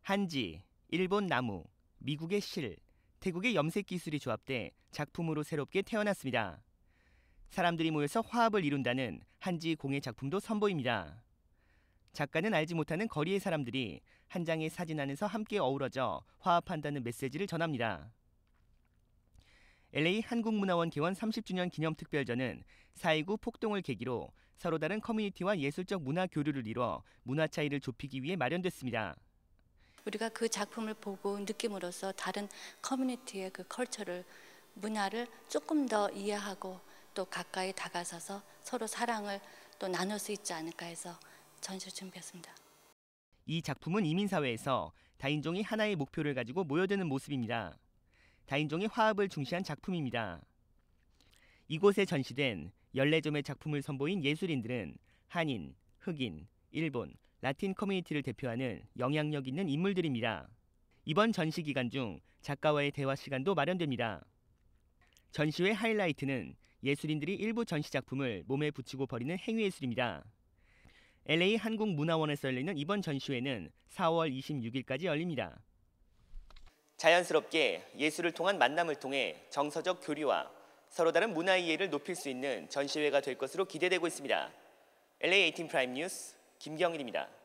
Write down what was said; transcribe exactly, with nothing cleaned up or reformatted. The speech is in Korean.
한지, 일본 나무, 미국의 실, 태국의 염색 기술이 조합돼 작품으로 새롭게 태어났습니다. 사람들이 모여서 화합을 이룬다는 한지 공예 작품도 선보입니다. 작가는 알지 못하는 거리의 사람들이 한 장의 사진 안에서 함께 어우러져 화합한다는 메시지를 전합니다. 엘에이 한국문화원 개원 삼십 주년 기념 특별전은 사 이구 폭동을 계기로 서로 다른 커뮤니티와 예술적 문화 교류를 이뤄 문화 차이를 좁히기 위해 마련됐습니다. 우리가 그 작품을 보고 느낌으로써 다른 커뮤니티의 그 컬처를, 문화를 조금 더 이해하고 또 가까이 다가서서 서로 사랑을 또 나눌 수 있지 않을까 해서 전시를 준비했습니다. 이 작품은 이민사회에서 다인종이 하나의 목표를 가지고 모여드는 모습입니다. 다인종의 화합을 중시한 작품입니다. 이곳에 전시된 열네 점의 작품을 선보인 예술인들은 한인, 흑인, 일본, 라틴 커뮤니티를 대표하는 영향력 있는 인물들입니다. 이번 전시 기간 중 작가와의 대화 시간도 마련됩니다. 전시회 하이라이트는 예술인들이 일부 전시 작품을 몸에 붙이고 버리는 행위예술입니다. 엘에이 한국문화원에서 열리는 이번 전시회는 사월 이십육일까지 열립니다. 자연스럽게 예술을 통한 만남을 통해 정서적 교류와 서로 다른 문화 이해를 높일 수 있는 전시회가 될 것으로 기대되고 있습니다. 엘에이 에이틴 프라임 뉴스 김경일입니다.